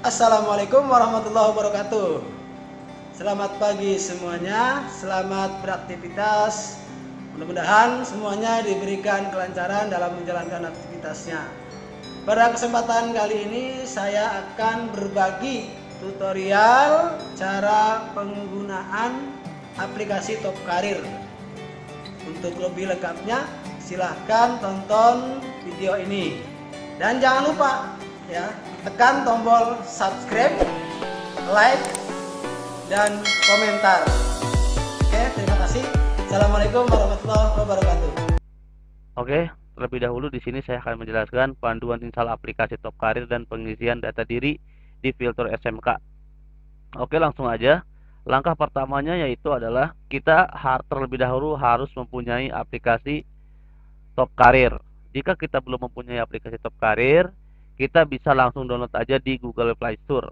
Assalamualaikum warahmatullahi wabarakatuh. Selamat pagi semuanya, selamat beraktivitas. Mudah-mudahan semuanya diberikan kelancaran dalam menjalankan aktivitasnya. Pada kesempatan kali ini saya akan berbagi tutorial cara penggunaan aplikasi Top Karir. Untuk lebih lengkapnya silahkan tonton video ini. Dan jangan lupa ya, tekan tombol subscribe, like, dan komentar. Oke, terima kasih. Assalamualaikum warahmatullahi wabarakatuh. Oke, terlebih dahulu di sini saya akan menjelaskan panduan install aplikasi Top Karir dan pengisian data diri di filter SMK. Oke, langsung aja. Langkah pertamanya yaitu adalah kita terlebih dahulu harus mempunyai aplikasi Top Karir. Jika kita belum mempunyai aplikasi Top Karir, kita bisa langsung download aja di Google Play Store.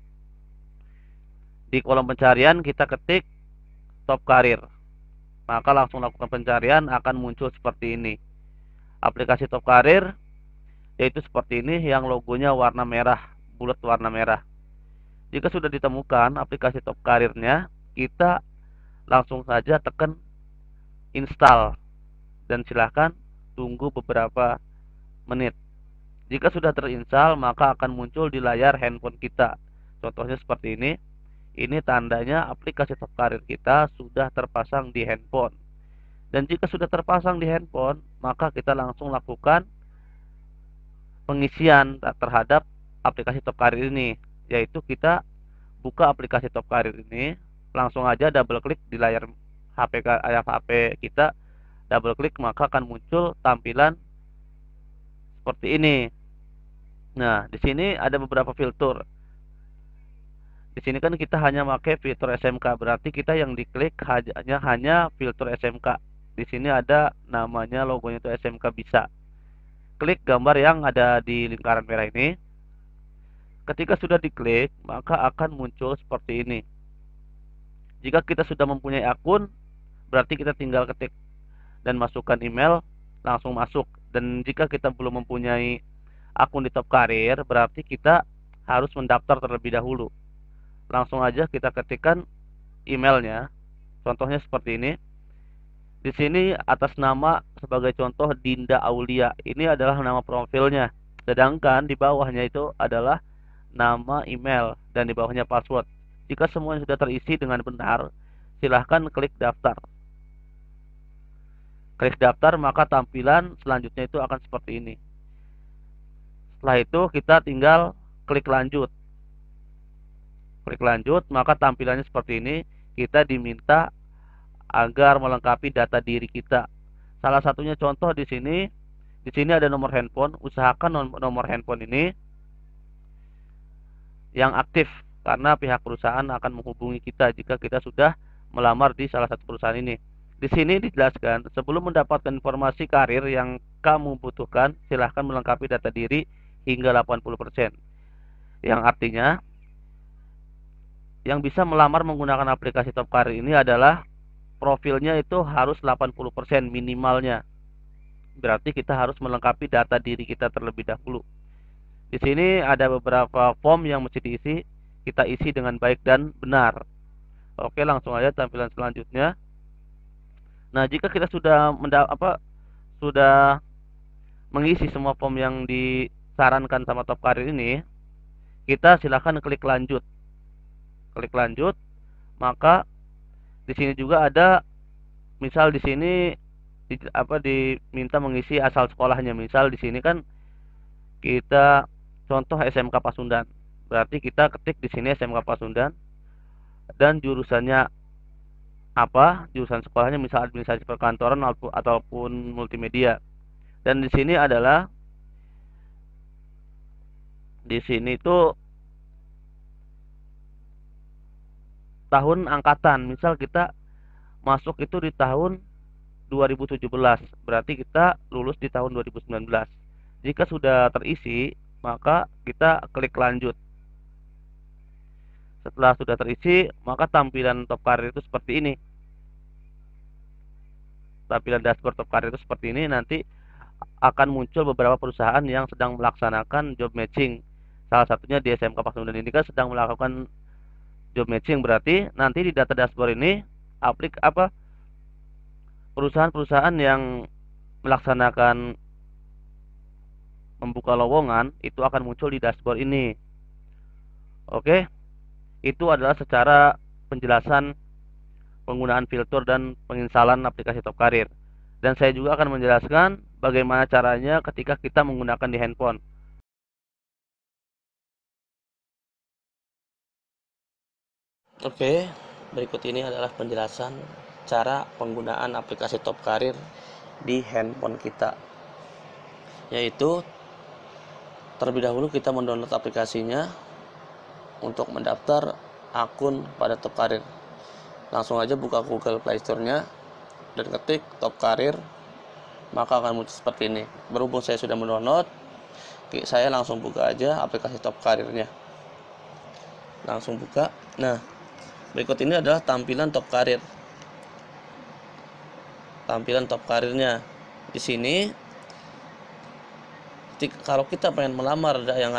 Di kolom pencarian kita ketik Top Karir. Maka langsung lakukan pencarian, akan muncul seperti ini. Aplikasi Top Karir yaitu seperti ini, yang logonya warna merah, bulat warna merah. Jika sudah ditemukan aplikasi Top Karirnya, kita langsung saja tekan install dan silahkan tunggu beberapa menit. Jika sudah terinstall, maka akan muncul di layar handphone kita. Contohnya seperti ini. Ini tandanya aplikasi Top Karir kita sudah terpasang di handphone. Dan jika sudah terpasang di handphone, maka kita langsung lakukan pengisian terhadap aplikasi Top Karir ini, yaitu kita buka aplikasi Top Karir ini, langsung aja double klik di layar HP kita, double klik maka akan muncul tampilan seperti ini. Nah, di sini ada beberapa filter. Di sini kan kita hanya pakai filter SMK, berarti kita yang diklik hanya filter SMK. Di sini ada namanya, logonya itu SMK bisa. Klik gambar yang ada di lingkaran merah ini. Ketika sudah diklik, maka akan muncul seperti ini. Jika kita sudah mempunyai akun, berarti kita tinggal ketik dan masukkan email, langsung masuk. Dan jika kita belum mempunyai akun di Top Karir, berarti kita harus mendaftar terlebih dahulu. Langsung aja kita ketikkan emailnya. Contohnya seperti ini. Di sini atas nama sebagai contoh Dinda Aulia. Ini adalah nama profilnya. Sedangkan di bawahnya itu adalah nama email dan di bawahnya password. Jika semuanya sudah terisi dengan benar, silahkan klik daftar. Klik daftar, maka tampilan selanjutnya itu akan seperti ini. Setelah itu kita tinggal klik lanjut. Klik lanjut, maka tampilannya seperti ini. Kita diminta agar melengkapi data diri kita. Salah satunya contoh di sini. Di sini ada nomor handphone. Usahakan nomor handphone ini yang aktif, karena pihak perusahaan akan menghubungi kita jika kita sudah melamar di salah satu perusahaan ini. Di sini dijelaskan, sebelum mendapatkan informasi karir yang kamu butuhkan, silahkan melengkapi data diri hingga 80%. Yang artinya, yang bisa melamar menggunakan aplikasi Top Karir ini adalah profilnya itu harus 80% minimalnya. Berarti kita harus melengkapi data diri kita terlebih dahulu. Di sini ada beberapa form yang mesti diisi. Kita isi dengan baik dan benar. Oke, langsung aja tampilan selanjutnya. Nah, jika kita sudah sudah mengisi semua form yang disarankan sama Top Karir ini, kita silahkan klik lanjut. Klik lanjut, maka di sini juga ada, misal di sini diminta mengisi asal sekolahnya. Misal di sini kan kita contoh SMK Pasundan. Berarti kita ketik di sini SMK Pasundan dan jurusannya apa? Jurusan sekolahnya misal administrasi perkantoran ataupun multimedia. Dan di sini adalah itu tahun angkatan. Misal kita masuk itu di tahun 2017, berarti kita lulus di tahun 2019. Jika sudah terisi, maka kita klik lanjut. Setelah sudah terisi, maka tampilan Top Karir itu seperti ini. Tampilan dashboard Top Karir itu seperti ini. Nanti akan muncul beberapa perusahaan yang sedang melaksanakan job matching. Salah satunya di SMK Pasundan ini kan sedang melakukan job matching, berarti nanti di data dashboard ini perusahaan-perusahaan yang melaksanakan membuka lowongan itu akan muncul di dashboard ini. Oke, itu adalah secara penjelasan penggunaan filter dan penginstalan aplikasi Top Karir. Dan saya juga akan menjelaskan bagaimana caranya ketika kita menggunakan di handphone. Oke, berikut ini adalah penjelasan cara penggunaan aplikasi Top Karir di handphone kita. Yaitu terlebih dahulu kita mendownload aplikasinya untuk mendaftar akun pada Top Karir. Langsung aja buka Google Play Store-nya dan ketik Top Karir, maka akan muncul seperti ini. Berhubung saya sudah mendownload, saya langsung buka aja aplikasi Top Karirnya. Langsung buka. Nah, berikut ini adalah tampilan Top Karir. Tampilan Top Karirnya. Di sini kalau kita pengen melamar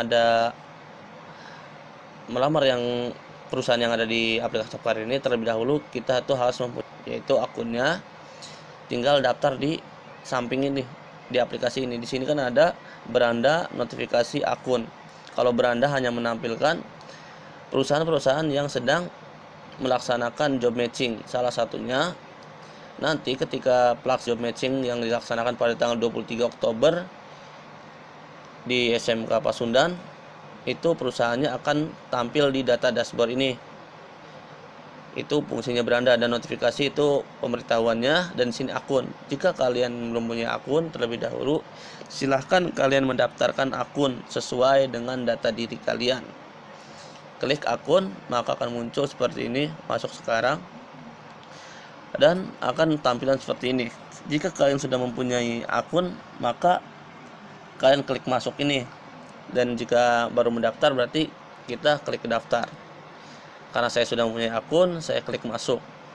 yang perusahaan yang ada di aplikasi Top Karir ini, terlebih dahulu kita tuh harus mempunyai yaitu akunnya. Tinggal daftar di samping ini di aplikasi ini. Di sini kan ada beranda notifikasi akun. Kalau beranda hanya menampilkan perusahaan-perusahaan yang sedang melaksanakan job matching. Salah satunya nanti ketika pelaks job matching yang dilaksanakan pada tanggal 23 Oktober di SMK Pasundan, itu perusahaannya akan tampil di data dashboard ini. Itu fungsinya beranda, dan notifikasi itu pemberitahuannya, dan di sini akun. Jika kalian belum punya akun terlebih dahulu, silahkan kalian mendaftarkan akun sesuai dengan data diri kalian. Klik akun, maka akan muncul seperti ini. Masuk sekarang dan akan tampilan seperti ini. Jika kalian sudah mempunyai akun, maka kalian klik masuk ini. Dan jika baru mendaftar, berarti kita klik daftar. Karena saya sudah mempunyai akun, saya klik masuk.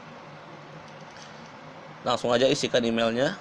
Langsung aja isikan emailnya.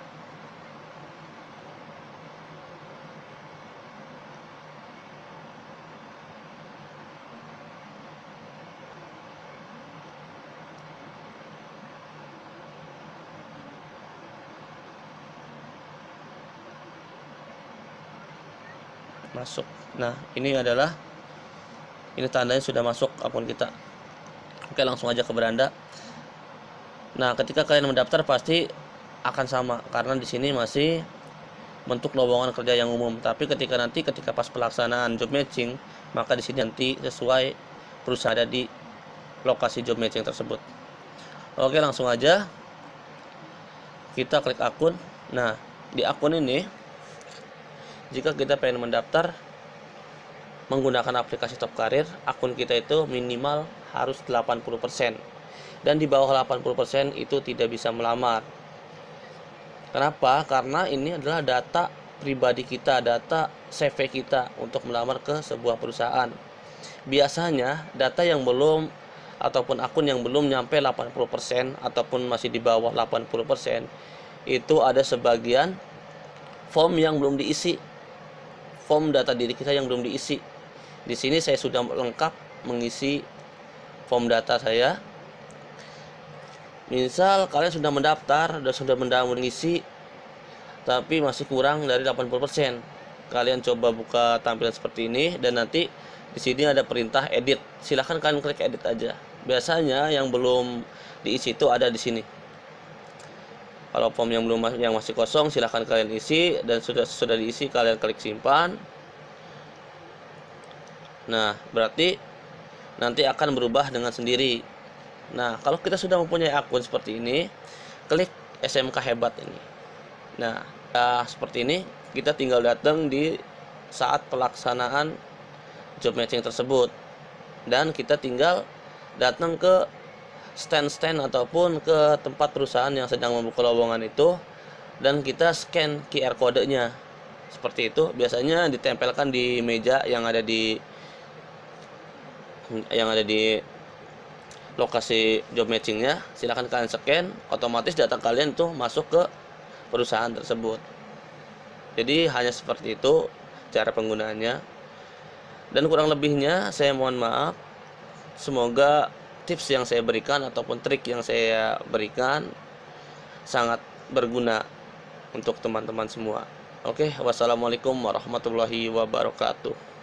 Masuk. Nah, ini tandanya sudah masuk akun kita. Oke, langsung aja ke beranda. Nah, ketika kalian mendaftar pasti akan sama karena di sini masih bentuk lowongan kerja yang umum. Tapi ketika pas pelaksanaan job matching, maka di sini nanti sesuai perusahaan ada di lokasi job matching tersebut. Oke, langsung aja kita klik akun. Nah, di akun ini jika kita pengen mendaftar menggunakan aplikasi Top Karir, akun kita itu minimal harus 80%. Dan di bawah 80% itu tidak bisa melamar. Kenapa? Karena ini adalah data pribadi kita, data CV kita untuk melamar ke sebuah perusahaan. Biasanya data yang belum ataupun akun yang belum nyampe 80% ataupun masih di bawah 80%, itu ada sebagian form yang belum diisi. Form data diri kita yang belum diisi. Di sini saya sudah lengkap mengisi form data saya. Misal kalian sudah mendaftar, sudah mengisi, tapi masih kurang dari 80%. Kalian coba buka tampilan seperti ini, dan nanti di sini ada perintah edit. Silahkan kalian klik edit aja. Biasanya yang belum diisi itu ada di sini. Kalau form yang masih kosong, silahkan kalian isi, dan sudah diisi kalian klik simpan. Nah, berarti nanti akan berubah dengan sendiri. Nah, kalau kita sudah mempunyai akun seperti ini, klik SMK Hebat ini. Nah, seperti ini kita tinggal datang di saat pelaksanaan job matching tersebut, dan kita tinggal datang ke stand ataupun ke tempat perusahaan yang sedang membuka lowongan itu, dan kita scan QR kodenya seperti itu. Biasanya ditempelkan di meja yang ada di lokasi job matchingnya. Silahkan kalian scan, otomatis data kalian itu masuk ke perusahaan tersebut. Jadi hanya seperti itu cara penggunaannya. Dan kurang lebihnya saya mohon maaf. Semoga tips yang saya berikan ataupun trik yang saya berikan sangat berguna untuk teman-teman semua. Oke, wassalamualaikum warahmatullahi wabarakatuh.